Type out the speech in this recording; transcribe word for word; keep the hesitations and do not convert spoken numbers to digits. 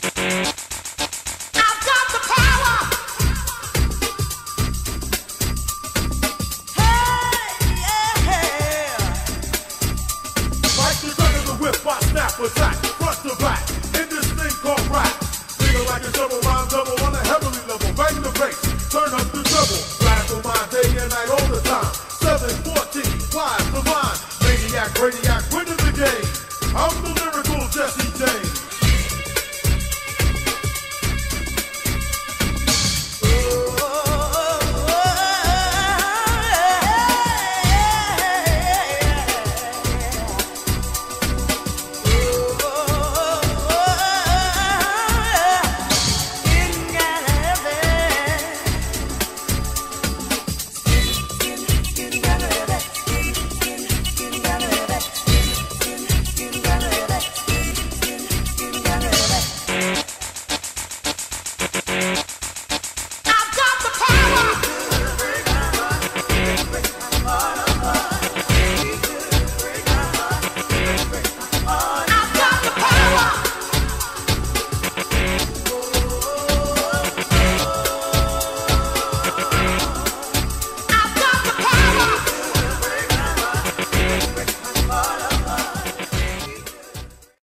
I've got the power. Hey, yeah. Like the gun of the whip, I snap attack.